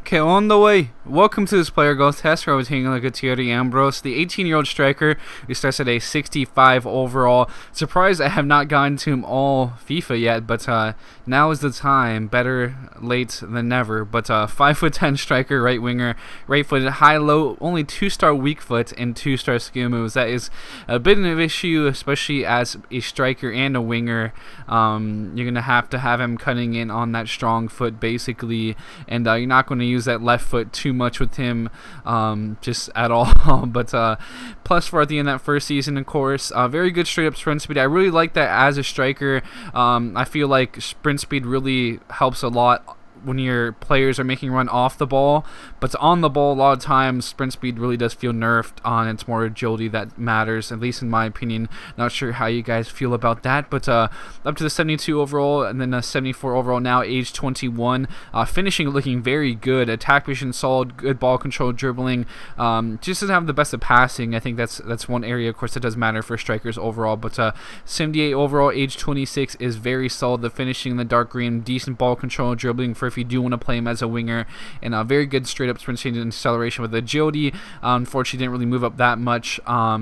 Okay, on the way. Welcome to this player goal test where I was taking a look at Thierry Ambrose, the 18-year-old striker who starts at a 65 overall. Surprised I have not gotten to him all FIFA yet, but now is the time. Better late than never. But 5'10" striker, right winger, right-footed, high-low, only 2-star weak foot and 2-star skill moves. That is a bit of an issue, especially as a striker and a winger. You're gonna have him cutting in on that strong foot basically, and you're not going to use that left foot too much with him, just at all. But +4 at the end of that first season, of course. Very good straight up sprint speed. I really like that as a striker. I feel like sprint speed really helps a lot when your players are making a run off the ball, but on the ball a lot of times sprint speed really does feel nerfed on. It's more agility that matters, at least in my opinion. Not sure how you guys feel about that, but up to the 72 overall and then a 74 overall now, age 21. Finishing looking very good, attack vision solid, good ball control, dribbling. Just doesn't have the best of passing. I think that's one area of course that does matter for strikers overall, but 78 overall, age 26 is very solid. The finishing in the dark green, decent ball control, dribbling for if you do want to play him as a winger, and a very good straight up sprint change and acceleration with agility. Unfortunately didn't really move up that much.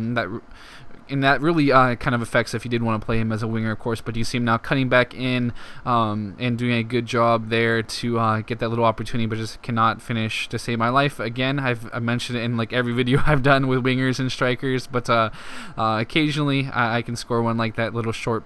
That really kind of affects if you did want to play him as a winger, of course. But you see him now cutting back in and doing a good job there to get that little opportunity, but just cannot finish to save my life. Again, I've mentioned it in like every video I've done with wingers and strikers, but occasionally I can score one like that little short,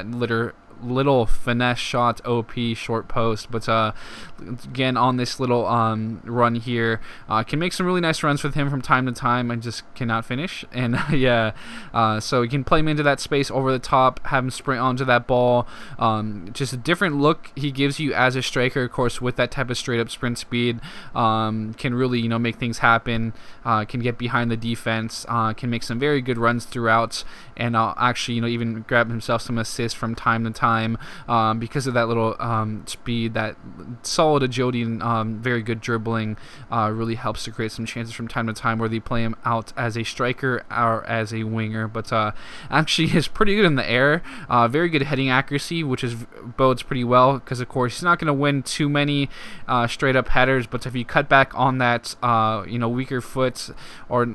little finesse shot, OP short post. But again, on this little run here, can make some really nice runs with him from time to time. I just cannot finish, and yeah, so you can play him into that space over the top, have him sprint onto that ball. Just a different look he gives you as a striker, of course, with that type of straight up sprint speed. Can really make things happen, can get behind the defense, can make some very good runs throughout, and actually even grab himself some assists from time to time. Because of that little speed, that solid agility, and very good dribbling, really helps to create some chances from time to time, whether you play him out as a striker or as a winger. But actually is pretty good in the air, very good heading accuracy, which bodes pretty well, because of course he's not going to win too many straight up headers, but if you cut back on that weaker foot, or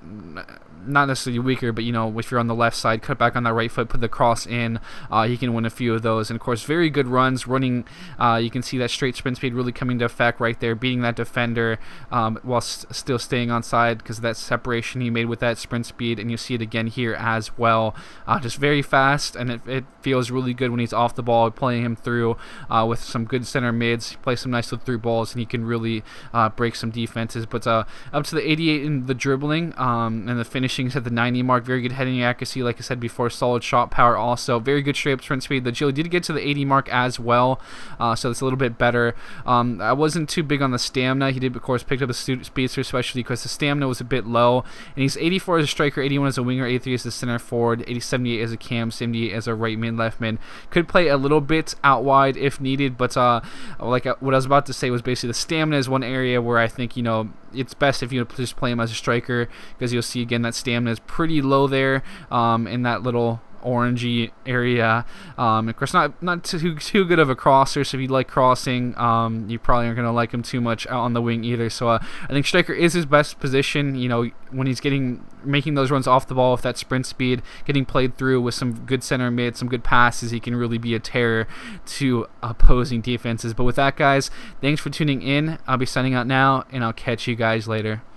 not necessarily weaker, but if you're on the left side, cut back on that right foot, put the cross in, he can win a few of those. And of course, very good runs running. You can see that straight sprint speed really coming to effect right there, beating that defender while still staying on side because of that separation he made with that sprint speed. And you see it again here as well. Just very fast, and it feels really good when he's off the ball, playing him through with some good center mids. He plays some nice little through balls, and he can really break some defenses. But up to the 88 in the dribbling, and the finishing at the 90 mark. Very good heading accuracy, like I said before, solid shot power also, very good straight up sprint speed. The agility did get to the 80 mark as well, so it's a little bit better. I wasn't too big on the stamina. He did of course pick up the speedster, especially because the stamina was a bit low, and he's 84 as a striker, 81 as a winger, 83 as a center forward, 78 as a cam, 78 as a right mid, left mid. Could play a little bit out wide if needed, but like what I was about to say was basically the stamina is one area where I think it's best if you just play him as a striker, because you'll see again that stamina is pretty low there in that little orangey area. Of course, not too good of a crosser, so if you like crossing, you probably aren't going to like him too much out on the wing either. So I think striker is his best position, when he's making those runs off the ball with that sprint speed, getting played through with some good center mid, some good passes. He can really be a terror to opposing defenses. But with that, guys, thanks for tuning in. I'll be signing out now, and I'll catch you guys later.